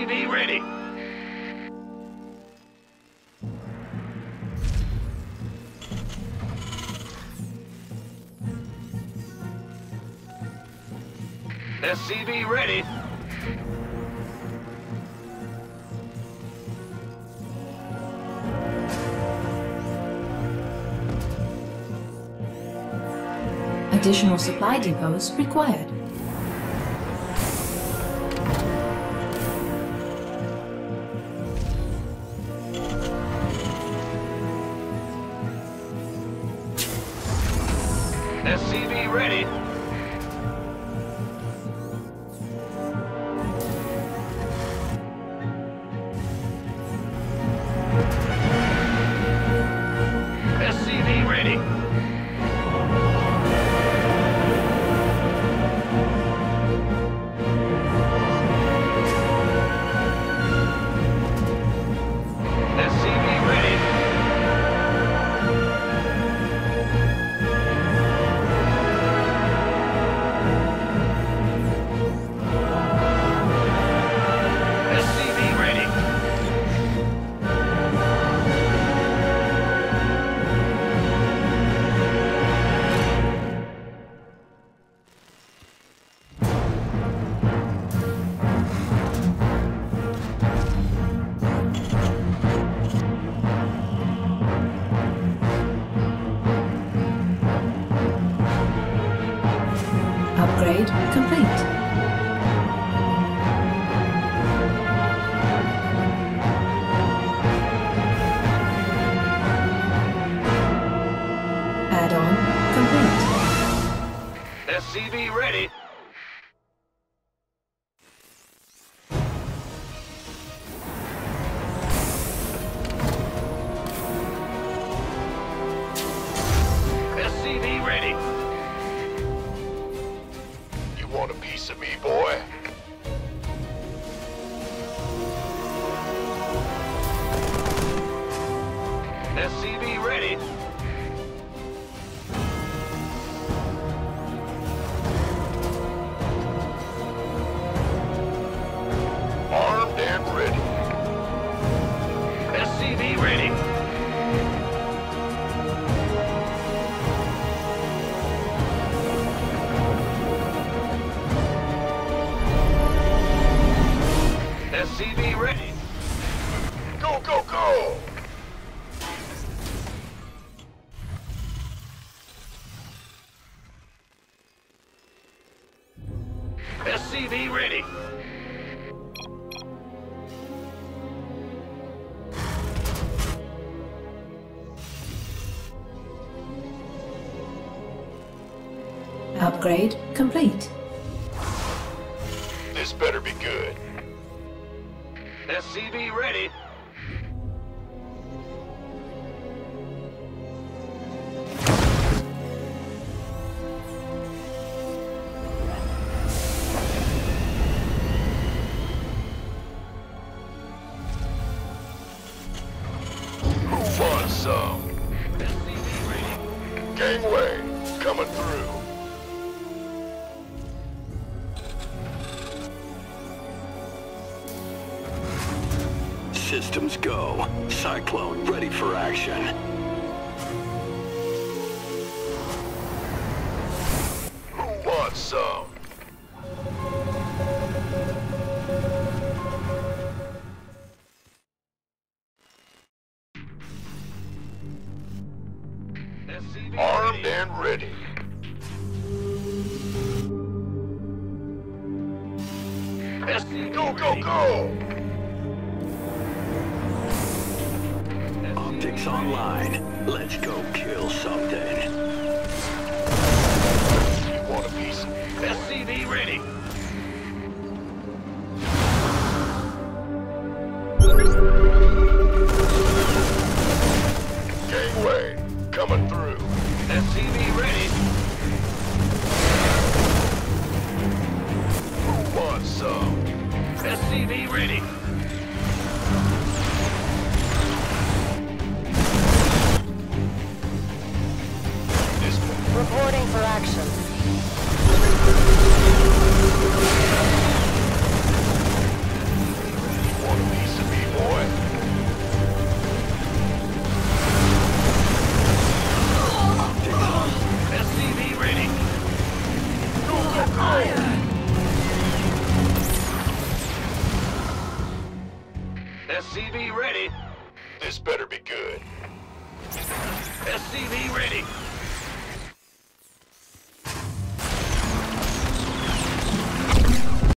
SCV ready. SCV ready. Additional supply depots required. SCV ready. SCV ready. SCV ready. SCV ready. Upgrade complete. Add-on complete. SCV ready. SCV ready. You want a piece of me, boy? SCV ready. Armed and ready. SCV ready. SCV ready. Go, go, go! SCV ready. Upgrade complete. This better be good. SCV ready. Who wants some? SCV ready. Gangway, coming through. Systems go. Cyclone ready for action. Who wants some? SCV Armed ready. and ready. SCV Go, go, ready. go! Optics online. Let's go kill something. You want a piece of me? SCV ready. Gangway, coming through. SCV ready. Who wants some? SCV ready. This one. Reporting for action. SCV ready. This better be good. SCV ready.